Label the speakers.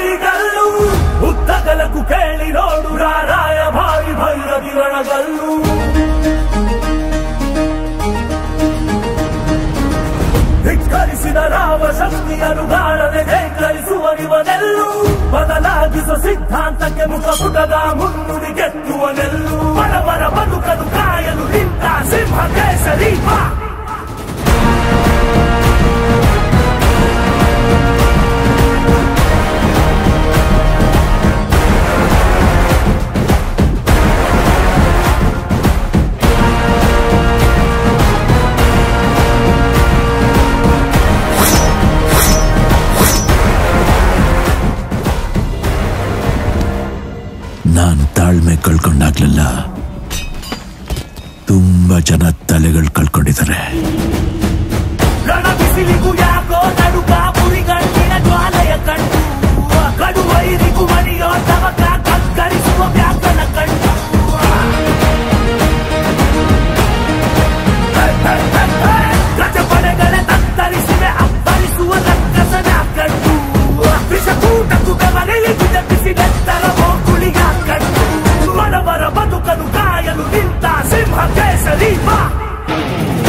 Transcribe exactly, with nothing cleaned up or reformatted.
Speaker 1: ಗಲ್ಲು ಉದ್ದಗಲಕ್ಕೂ ಕೇಳಿ ನೋಡು ರಾರಾಯ ಭಾರಿ ಭೈರವಿ ರಣಗಲ್ಲು ಧಿಕ್ಕರಿಸಿದ ರಾಮ ಶಕ್ತಿಯನ್ನು ಗಾಳದೆ ಧೇಕರಿಸುವ ಇವನೆಲ್ಲು ಬದಲಾಗಿಸುವ ಸಿದ್ಧಾಂತಕ್ಕೆ ಮುಖಪುಟದ ಮುನ್ನುಡಿ ಗೆತ್ತುವನೆಲ್ಲು ಬಡವರ ಬದುಕಲು ಕಾಯಲು ನಿಂತ ಸಿಂಹ ಕೇಸರಿ ಬಾ
Speaker 2: ನಾನು ತಾಳ್ಮೆ ಕಳ್ಕೊಂಡಾಗ್ಲಿಲ್ಲ ತುಂಬಾ ಜನ ತಲೆಗಳು ಕಳ್ಕೊಂಡಿದ್ದಾರೆ
Speaker 1: ರಣಬಿಸಿಲಿಗೂ ಯಾಕೋ ನಡುಕ ಪುರಿಗಣ್ಣಿನ ಜ್ವಾಲೆಯ ಕಣ್ಣು ಕಡುವೈರಿಗೂ ಮಣಿಯೋ ತವಕ ಕಕ್ಕರಿಸುವ ವ್ಯಾಕರಣ ಕಣ್ಣು ಗಜಪಡೆಗಳೇ ತತ್ತರಿಸಿವೆ ಅಪ್ಪರಿಸುವ ರಕ್ಕಸನ ಕಣ್ಣು ವಿಷಕೂಟಕ್ಕೂ ಬೆವರಿಳಿದ ಬಿಸಿಗೆತ್ತರ ಮೋಕುಳಿಯ ಕಣ್ಣು ಬಡವರ ಬದುಕಲು ಕಾಯಲು ನಿಂತ ಸಿಂಹ ಕೇಸರಿ ಬಾ